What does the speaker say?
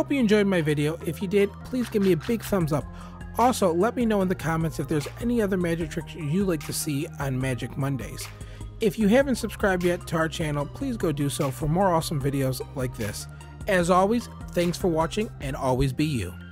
Hope you enjoyed my video. If you did, please give me a big thumbs up. Also, let me know in the comments if there's any other magic tricks you'd like to see on Magic Mondays. If you haven't subscribed yet to our channel, please go do so for more awesome videos like this. As always, thanks for watching and always be you.